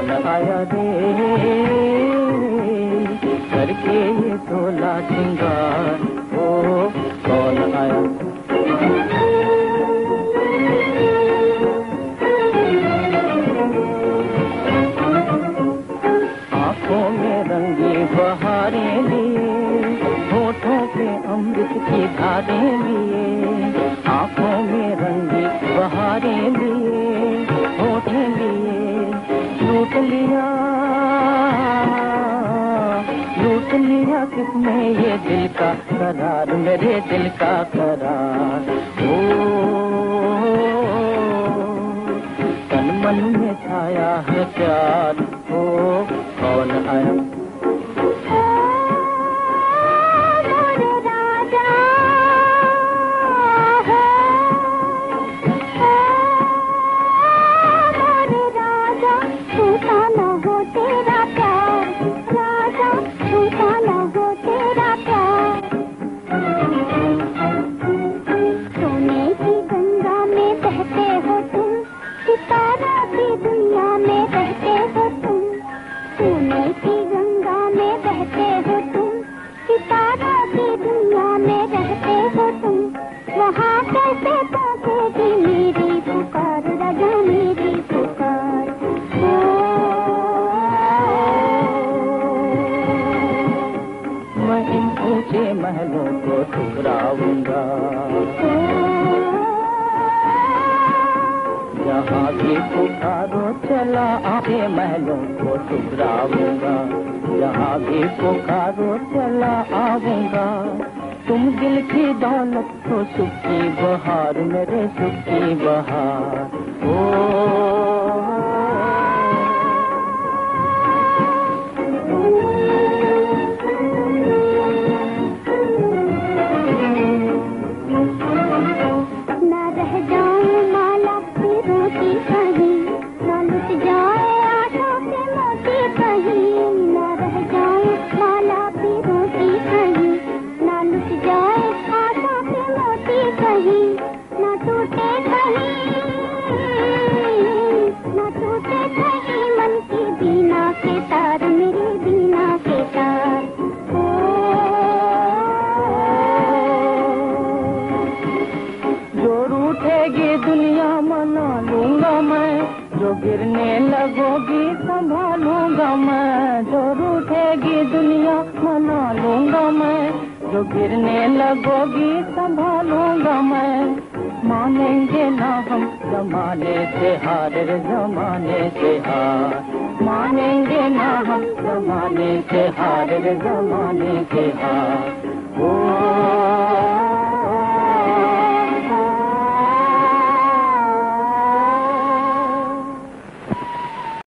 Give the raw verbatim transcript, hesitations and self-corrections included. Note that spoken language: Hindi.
कौन आया रे करके ये सोला सिंगार, ओ कौन आया। आंखों में रंगी बहारें लिए, होठों पे अमृत की धारें लिए, आंखों में रंगी बहारें लिए, होठें लिए, लूट लिया लूट लिया किसने ये दिल का करार, मेरे दिल का करार। ओ तन मन में छाया है प्यार, ओ कौन आया। महलों को ठुकराऊंगा, जहाँ भी पुकारो चला आके महलों को ठुकराऊंगा, जहाँ भी पुकारो चला आऊंगा। तुम दिल की दौलत हो सुख की बहार, मेरे सुख की बहार। ओ दुनिया मना लूंगा मैं, जो गिरने लगोगी संभालूंगा मैं, जो रूठेगी दुनिया मना लूंगा मैं, जो गिरने लगोगी संभालूंगा मैं। मानेंगे ना हम जमाने से हार, रे जमाने से हार, मानेंगे ना हम जमाने से हार, रे जमाने से हार। ओ